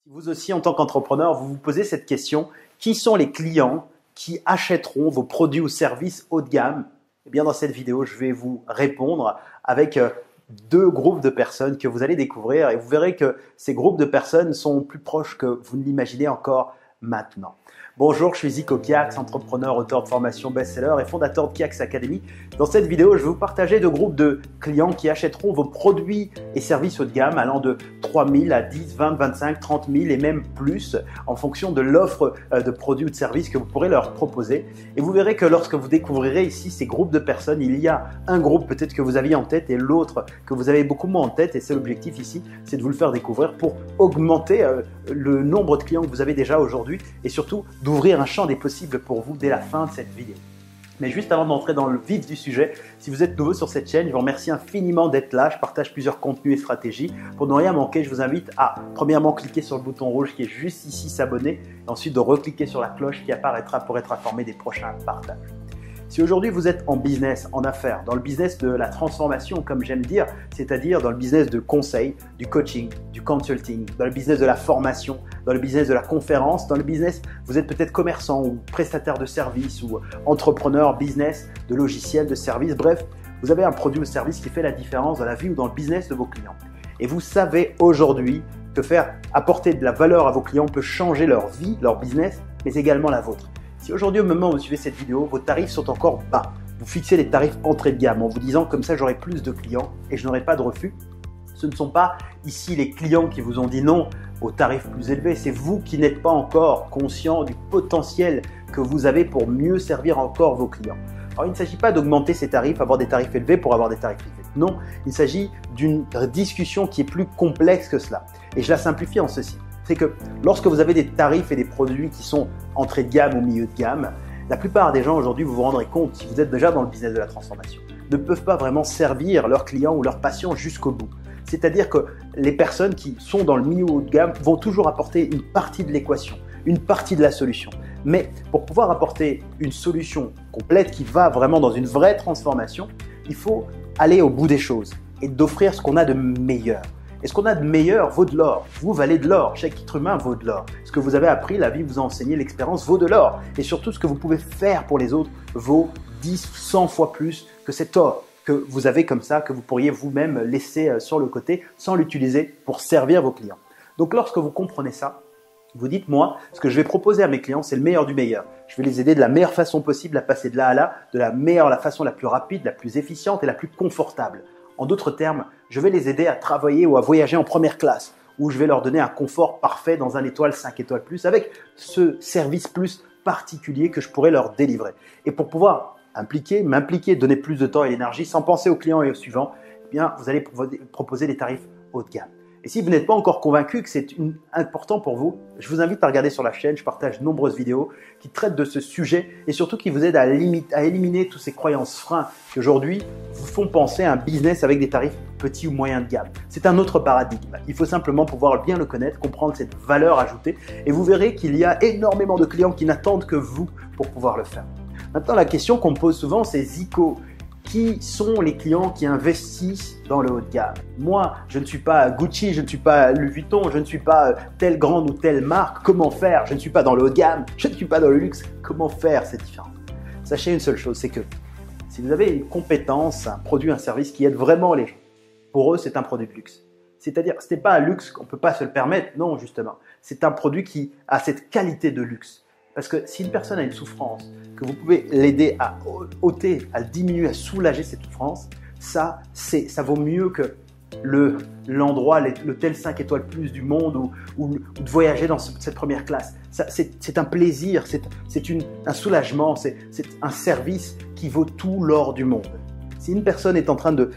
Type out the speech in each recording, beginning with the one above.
Si vous aussi, en tant qu'entrepreneur, vous vous posez cette question, qui sont les clients qui achèteront vos produits ou services haut de gamme? Eh bien, dans cette vidéo, je vais vous répondre avec deux groupes de personnes que vous allez découvrir et vous verrez que ces groupes de personnes sont plus proches que vous ne l'imaginez encore maintenant. Bonjour, je suis Zico Kiax, entrepreneur, auteur de formation best-seller et fondateur de Kiax Academy. Dans cette vidéo, je vais vous partager deux groupes de clients qui achèteront vos produits et services haut de gamme allant de 3 000 à 10, 20, 25, 30 000 et même plus en fonction de l'offre de produits ou de services que vous pourrez leur proposer. Et vous verrez que lorsque vous découvrirez ici ces groupes de personnes, il y a un groupe peut-être que vous aviez en tête et l'autre que vous avez beaucoup moins en tête. Et c'est l'objectif ici, c'est de vous le faire découvrir pour augmenter le nombre de clients que vous avez déjà aujourd'hui et surtout d'ouvrir un champ des possibles pour vous dès la fin de cette vidéo. Mais juste avant d'entrer dans le vif du sujet, si vous êtes nouveau sur cette chaîne, je vous remercie infiniment d'être là. Je partage plusieurs contenus et stratégies. Pour ne rien manquer, je vous invite à premièrement cliquer sur le bouton rouge qui est juste ici, s'abonner, et ensuite de recliquer sur la cloche qui apparaîtra pour être informé des prochains partages. Si aujourd'hui vous êtes en business, en affaires, dans le business de la transformation, comme j'aime dire, c'est-à-dire dans le business de conseil, du coaching, du consulting, dans le business de la formation, dans le business de la conférence, dans le business, vous êtes peut-être commerçant ou prestataire de services ou entrepreneur, business, de logiciels, de services, bref, vous avez un produit ou service qui fait la différence dans la vie ou dans le business de vos clients. Et vous savez aujourd'hui que faire apporter de la valeur à vos clients peut changer leur vie, leur business, mais également la vôtre. Si aujourd'hui, au moment où vous suivez cette vidéo, vos tarifs sont encore bas, vous fixez les tarifs entrée de gamme en vous disant comme ça j'aurai plus de clients et je n'aurai pas de refus, ce ne sont pas ici les clients qui vous ont dit non aux tarifs plus élevés, c'est vous qui n'êtes pas encore conscient du potentiel que vous avez pour mieux servir encore vos clients. Alors il ne s'agit pas d'augmenter ces tarifs, avoir des tarifs élevés pour avoir des tarifs élevés. Non, il s'agit d'une discussion qui est plus complexe que cela. Et je la simplifie en ceci. C'est que lorsque vous avez des tarifs et des produits qui sont entrée de gamme ou milieu de gamme, la plupart des gens aujourd'hui, vous vous rendrez compte, si vous êtes déjà dans le business de la transformation, ne peuvent pas vraiment servir leurs clients ou leurs patients jusqu'au bout. C'est-à-dire que les personnes qui sont dans le milieu haut de gamme vont toujours apporter une partie de l'équation, une partie de la solution. Mais pour pouvoir apporter une solution complète qui va vraiment dans une vraie transformation, il faut aller au bout des choses et d'offrir ce qu'on a de meilleur. Et ce qu'on a de meilleur vaut de l'or. Vous valez de l'or. Chaque être humain vaut de l'or. Ce que vous avez appris, la vie vous a enseigné, l'expérience vaut de l'or. Et surtout, ce que vous pouvez faire pour les autres vaut 10, 100 fois plus que cet or que vous avez comme ça, que vous pourriez vous-même laisser sur le côté sans l'utiliser pour servir vos clients. Donc, lorsque vous comprenez ça, vous dites, moi, ce que je vais proposer à mes clients, c'est le meilleur du meilleur. Je vais les aider de la meilleure façon possible à passer de là à là, de la façon la plus rapide, la plus efficiente et la plus confortable. En d'autres termes, je vais les aider à travailler ou à voyager en première classe, ou je vais leur donner un confort parfait dans un étoile, 5 étoiles plus, avec ce service plus particulier que je pourrais leur délivrer. Et pour pouvoir m'impliquer, donner plus de temps et d'énergie sans penser aux clients et aux suivants, eh bien, vous allez proposer des tarifs haut de gamme. Et si vous n'êtes pas encore convaincu que c'est important pour vous, je vous invite à regarder sur la chaîne, je partage de nombreuses vidéos qui traitent de ce sujet et surtout qui vous aident à éliminer toutes ces croyances freins qui aujourd'hui vous font penser à un business avec des tarifs petits ou moyens de gamme. C'est un autre paradigme. Il faut simplement pouvoir bien le connaître, comprendre cette valeur ajoutée et vous verrez qu'il y a énormément de clients qui n'attendent que vous pour pouvoir le faire. Maintenant, la question qu'on me pose souvent, c'est Zico. Qui sont les clients qui investissent dans le haut de gamme? Moi, je ne suis pas Gucci, je ne suis pas Louis Vuitton, je ne suis pas telle grande ou telle marque. Comment faire? Je ne suis pas dans le haut de gamme, je ne suis pas dans le luxe. Comment faire cette différence? Sachez une seule chose, c'est que si vous avez une compétence, un produit, un service qui aide vraiment les gens, pour eux, c'est un produit de luxe. C'est-à-dire, ce n'est pas un luxe qu'on ne peut pas se le permettre, non, justement. C'est un produit qui a cette qualité de luxe. Parce que si une personne a une souffrance, que vous pouvez l'aider à ôter, à diminuer, à soulager cette souffrance, ça vaut mieux que l'endroit, l'hôtel 5 étoiles plus du monde ou de voyager dans cette première classe. C'est un plaisir, c'est un soulagement, c'est un service qui vaut tout l'or du monde. Si une personne est en train de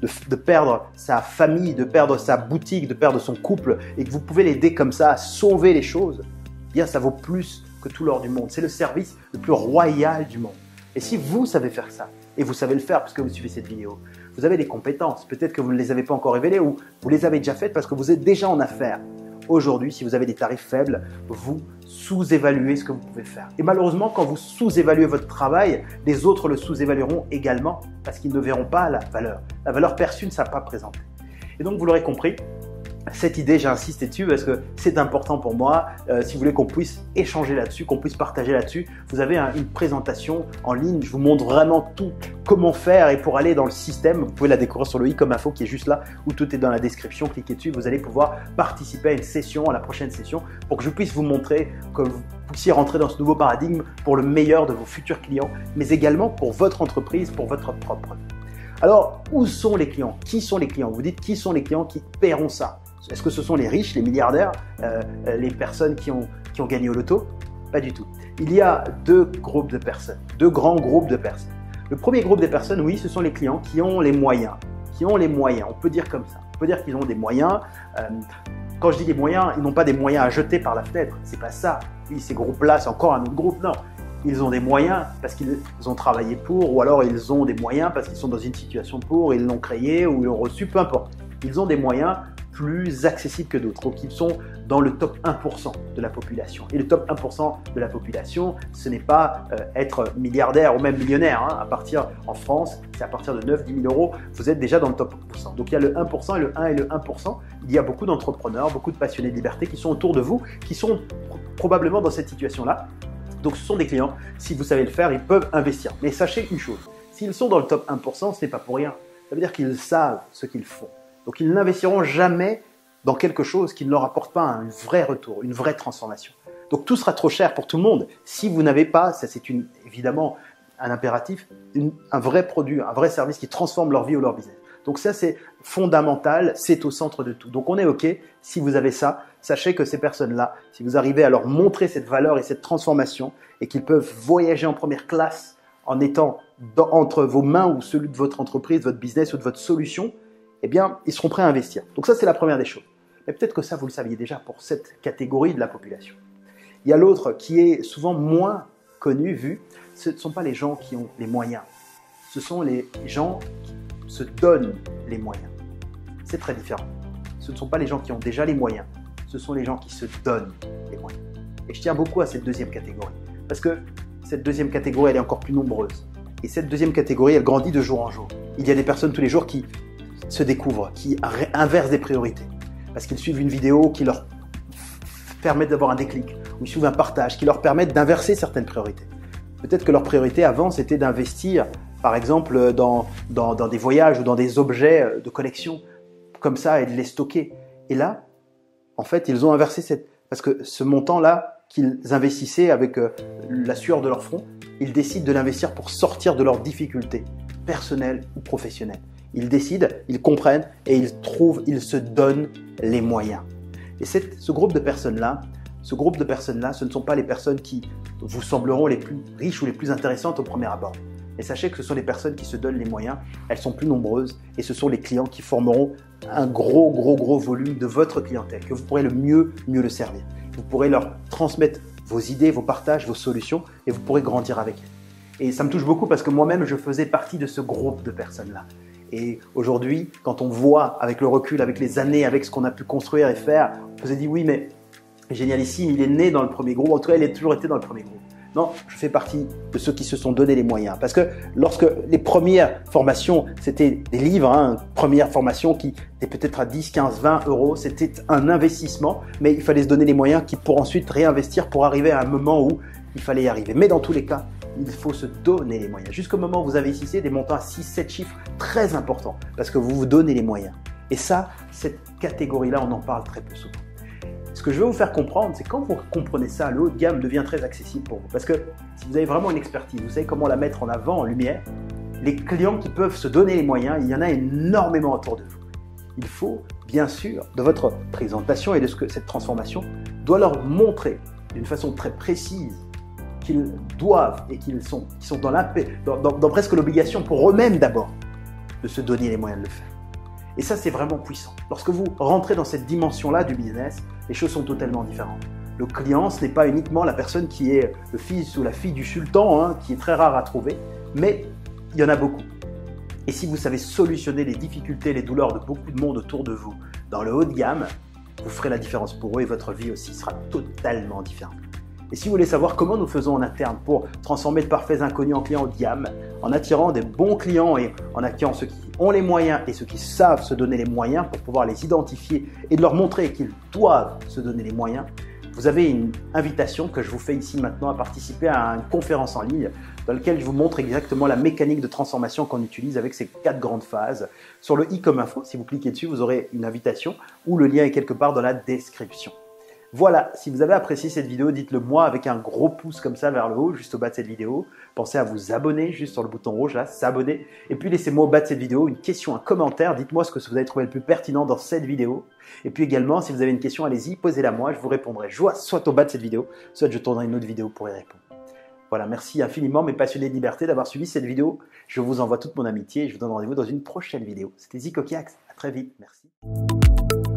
perdre sa famille, de perdre sa boutique, de perdre son couple et que vous pouvez l'aider comme ça à sauver les choses, eh bien ça vaut plus que tout l'or du monde. C'est le service le plus royal du monde. Et si vous savez faire ça, et vous savez le faire parce que vous suivez cette vidéo, vous avez des compétences, peut-être que vous ne les avez pas encore révélées ou vous les avez déjà faites parce que vous êtes déjà en affaires. Aujourd'hui, si vous avez des tarifs faibles, vous sous-évaluez ce que vous pouvez faire. Et malheureusement, quand vous sous-évaluez votre travail, les autres le sous-évalueront également parce qu'ils ne verront pas la valeur. La valeur perçue ne sera pas présente. Et donc, vous l'aurez compris, cette idée, j'ai insisté dessus parce que c'est important pour moi. Si vous voulez qu'on puisse échanger là-dessus, qu'on puisse partager là-dessus, vous avez une présentation en ligne. Je vous montre vraiment tout, comment faire, et pour aller dans le système, vous pouvez la découvrir sur le i-comme-info qui est juste là, où tout est dans la description. Cliquez dessus, vous allez pouvoir participer à une session, à la prochaine session, pour que je puisse vous montrer que vous puissiez rentrer dans ce nouveau paradigme pour le meilleur de vos futurs clients, mais également pour votre entreprise, pour votre propre vie. Alors, où sont les clients? Qui sont les clients? Vous dites, qui sont les clients qui paieront ça? Est-ce que ce sont les riches, les milliardaires, les personnes qui ont gagné au loto? Pas du tout. Il y a deux groupes de personnes, deux grands groupes de personnes. Le premier groupe de personnes, oui, ce sont les clients qui ont les moyens. Qui ont les moyens, on peut dire comme ça. On peut dire qu'ils ont des moyens. Quand je dis des moyens, ils n'ont pas des moyens à jeter par la fenêtre. C'est pas ça. Oui, ces groupes-là, c'est encore un autre groupe. Non. Ils ont des moyens parce qu'ils ont travaillé pour, ou alors ils ont des moyens parce qu'ils sont dans une situation pour, ils l'ont créé ou ils l'ont reçu, peu importe. Ils ont des moyens plus accessibles que d'autres. Donc, ils sont dans le top 1% de la population. Et le top 1% de la population, ce n'est pas être milliardaire ou même millionnaire. Hein. À partir, en France, c'est à partir de 9-10 000 euros, vous êtes déjà dans le top 1%. Donc, il y a le 1% et le 1 et le 1%. Il y a beaucoup d'entrepreneurs, beaucoup de passionnés de liberté qui sont autour de vous, qui sont probablement dans cette situation-là. Donc, ce sont des clients. Si vous savez le faire, ils peuvent investir. Mais sachez une chose, s'ils sont dans le top 1%, ce n'est pas pour rien. Ça veut dire qu'ils savent ce qu'ils font. Donc, ils n'investiront jamais dans quelque chose qui ne leur apporte pas un vrai retour, une vraie transformation. Donc, tout sera trop cher pour tout le monde si vous n'avez pas, ça c'est évidemment un impératif, un vrai produit, un vrai service qui transforme leur vie ou leur business. Donc, ça c'est fondamental, c'est au centre de tout. Donc, on est OK si vous avez ça. Sachez que ces personnes-là, si vous arrivez à leur montrer cette valeur et cette transformation et qu'ils peuvent voyager en première classe en étant entre vos mains ou celui de votre entreprise, votre business ou de votre solution, eh bien, ils seront prêts à investir. Donc ça, c'est la première des choses. Mais peut-être que ça, vous le saviez déjà pour cette catégorie de la population. Il y a l'autre qui est souvent moins connu, vu. Ce ne sont pas les gens qui ont les moyens. Ce sont les gens qui se donnent les moyens. C'est très différent. Ce ne sont pas les gens qui ont déjà les moyens. Ce sont les gens qui se donnent les moyens. Et je tiens beaucoup à cette deuxième catégorie. Parce que cette deuxième catégorie, elle est encore plus nombreuse. Et cette deuxième catégorie, elle grandit de jour en jour. Il y a des personnes tous les jours qui se découvrent, qui inversent des priorités. Parce qu'ils suivent une vidéo qui leur permet d'avoir un déclic, ou ils suivent un partage qui leur permet d'inverser certaines priorités. Peut-être que leur priorité avant, c'était d'investir, par exemple, dans des voyages ou dans des objets de collection, comme ça, et de les stocker. Et là, en fait, ils ont inversé parce que ce montant-là qu'ils investissaient avec la sueur de leur front, ils décident de l'investir pour sortir de leurs difficultés personnelles ou professionnelles. Ils décident, ils comprennent et ils se donnent les moyens. Et ce groupe de personnes-là, ce ne sont pas les personnes qui vous sembleront les plus riches ou les plus intéressantes au premier abord. Et sachez que ce sont les personnes qui se donnent les moyens, elles sont plus nombreuses et ce sont les clients qui formeront un gros volume de votre clientèle, que vous pourrez le mieux le servir. Vous pourrez leur transmettre vos idées, vos partages, vos solutions et vous pourrez grandir avec elles. Et ça me touche beaucoup parce que moi-même, je faisais partie de ce groupe de personnes-là. Et aujourd'hui, quand on voit avec le recul, avec les années, avec ce qu'on a pu construire et faire, on se dit oui, mais Génialissime, il est né dans le premier groupe. En tout cas, il a toujours été dans le premier groupe. Non, je fais partie de ceux qui se sont donné les moyens. Parce que lorsque les premières formations, c'était des livres, hein, première formation qui était peut-être à 10, 15, 20 euros, c'était un investissement, mais il fallait se donner les moyens pour ensuite réinvestir pour arriver à un moment où il fallait y arriver. Mais dans tous les cas, il faut se donner les moyens. Jusqu'au moment où vous investissez des montants à 6, 7 chiffres très importants parce que vous vous donnez les moyens. Et ça, cette catégorie-là, on en parle très peu souvent. Ce que je veux vous faire comprendre, c'est quand vous comprenez ça, le haut de gamme devient très accessible pour vous. Parce que si vous avez vraiment une expertise, vous savez comment la mettre en avant, en lumière, les clients qui peuvent se donner les moyens, il y en a énormément autour de vous. Il faut, bien sûr, de votre présentation et de cette transformation, doit leur montrer d'une façon très précise qu'ils doivent et qu'ils sont dans presque l'obligation pour eux-mêmes d'abord de se donner les moyens de le faire. Et ça, c'est vraiment puissant. Lorsque vous rentrez dans cette dimension-là du business, les choses sont totalement différentes. Le client, ce n'est pas uniquement la personne qui est le fils ou la fille du sultan, hein, qui est très rare à trouver, mais il y en a beaucoup. Et si vous savez solutionner les difficultés, les douleurs de beaucoup de monde autour de vous dans le haut de gamme, vous ferez la différence pour eux et votre vie aussi sera totalement différente. Et si vous voulez savoir comment nous faisons en interne pour transformer de parfaits inconnus en clients haut de gamme, en attirant des bons clients et en attirant ceux qui ont les moyens et ceux qui savent se donner les moyens pour pouvoir les identifier et de leur montrer qu'ils doivent se donner les moyens, vous avez une invitation que je vous fais ici maintenant à participer à une conférence en ligne dans laquelle je vous montre exactement la mécanique de transformation qu'on utilise avec ces 4 grandes phases. Sur le i comme info, si vous cliquez dessus, vous aurez une invitation ou le lien est quelque part dans la description. Voilà, si vous avez apprécié cette vidéo, dites-le moi avec un gros pouce comme ça vers le haut, juste au bas de cette vidéo. Pensez à vous abonner, juste sur le bouton rouge là, s'abonner. Et puis laissez-moi au bas de cette vidéo une question, un commentaire. Dites-moi ce que vous avez trouvé le plus pertinent dans cette vidéo. Et puis également, si vous avez une question, allez-y, posez-la moi, je vous répondrai soit au bas de cette vidéo, soit je tournerai une autre vidéo pour y répondre. Voilà, merci infiniment mes passionnés de liberté d'avoir suivi cette vidéo. Je vous envoie toute mon amitié et je vous donne rendez-vous dans une prochaine vidéo. C'était Zico Kiax, à très vite, merci.